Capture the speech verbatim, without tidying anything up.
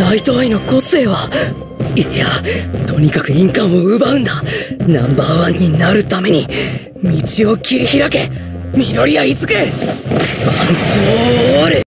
ナイトアイの個性はいや、とにかく印鑑を奪うんだ。ナンバーワンになるために道を切り開け、緑谷出久ワンフォーオール。